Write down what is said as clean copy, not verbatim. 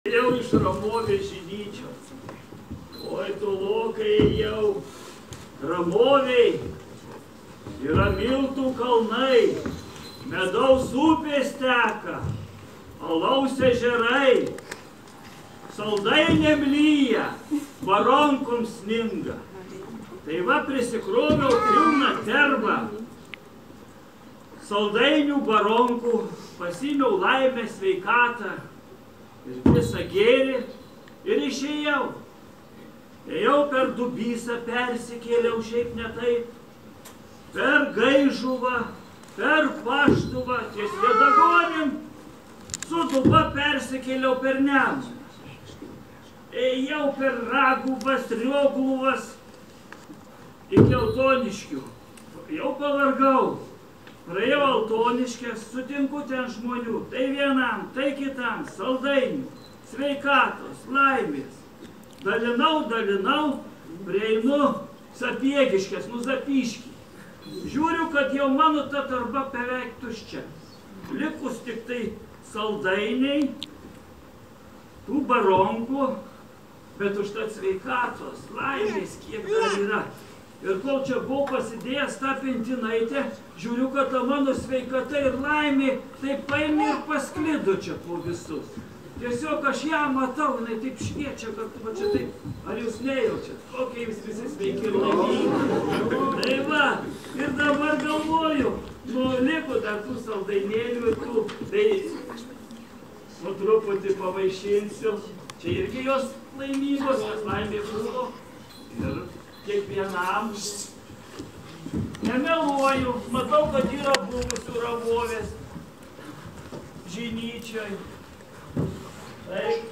Jau iš Ramovės Žinyčios. Oi, tolokai jau. Ramovėj yra miltų kalnai, medaus upės teka, alaus ežerai, saldainėm lyja, baronkom sninga. Tai va prisikroviau pilną terbą saldainių baronkų, pasimiau laimę, sveikatą ir visą gėrį ir išėjau. Ėjau per Dubysą, persikėliau šiaip ne taip, per Gaižuvą, per Paštuvą, ties Vėdagonim, su Duba persikėliau per Nemuną. Ėjau per Raguvas, Riogluvas, iki Altoniškių. Jau pavargau. Praėjau Altoniškės, sutinku ten žmonių, tai vienam, tai kitam, saldainių, sveikatos, laimės. Dalinau, prieinu Sapiegiškės, Zapyškį. Žiūriu, kad jau mano ta tarba beveik tuščia. Likus tik tai saldainiai, tų baronkų, bet užtat sveikatos, laimės, kiek dar yra. Ir kol čia buvau pasidėjęs tą pintinaitę, žiūriu, kad ta mano sveikata ir laimė taip paėmė ir pasklido čia po visus. Tiesiog aš ją matau, jinai taip šviečia, kad va čia taip, ar jūs nejaučiat, kokie jūs visi sveiki ir laimingi. Tai va, ir dabar galvoju, liko dar tų saldainėlių ir tų, tai truputį pavaišinsiu. Čia irgi jos laimingos, nes laimė buvo. Ir kiekvienam. Nemeluoju, matau, kad yra buvusių Ramovės Žinyčioj. Taip.